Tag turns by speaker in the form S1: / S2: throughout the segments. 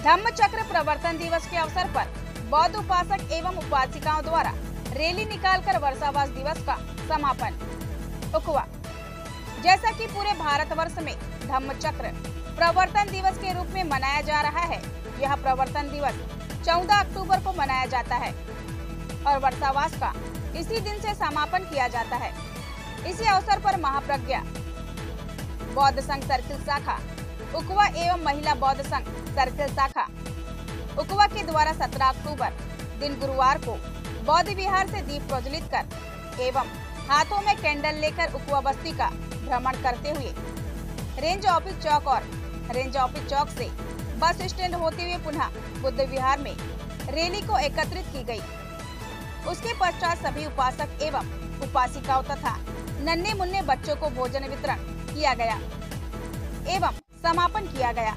S1: धम्म चक्र प्रवर्तन दिवस के अवसर पर बौद्ध उपासक एवं उपासिकाओं द्वारा रैली निकालकर वर्षावास दिवस का समापन। उकवा। जैसा कि पूरे भारतवर्ष में धम्म चक्र प्रवर्तन दिवस के रूप में मनाया जा रहा है, यह प्रवर्तन दिवस 14 अक्टूबर को मनाया जाता है और वर्षावास का इसी दिन से समापन किया जाता है। इसी अवसर पर महाप्रज्ञा बौद्ध संघ सर्किल शाखा उकवा एवं महिला बौद्ध संघ सर्किल शाखा उकवा के द्वारा 17 अक्टूबर दिन गुरुवार को बौद्ध विहार से दीप प्रज्वलित कर एवं हाथों में कैंडल लेकर उकवा बस्ती का भ्रमण करते हुए रेंज ऑफिस चौक और रेंज ऑफिस चौक से बस स्टैंड होते हुए पुनः बुद्ध विहार में रैली को एकत्रित की गई। उसके पश्चात सभी उपासक एवं उपासिकाओं तथा नन्हे मुन्ने बच्चों को भोजन वितरण किया गया एवं समापन किया गया।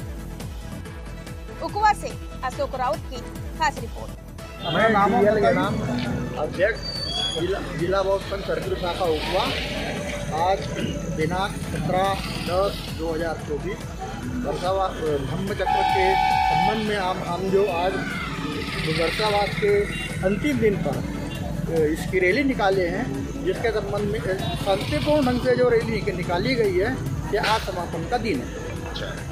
S1: उकवा से अशोक राउत की खास रिपोर्ट।
S2: मैं नाम अध्यक्ष जिला बौद्ध संघ सर्किल शाखा उकवा। आज दिनांक 17/10/2024 वर्षावास धम्म चक्र के संबंध में हम जो आज वर्षावास के अंतिम दिन पर इसकी रैली निकाले हैं, जिसके संबंध में शांतिपूर्ण ढंग से जो रैली निकाली गई है, ये आज समापन का दिन है।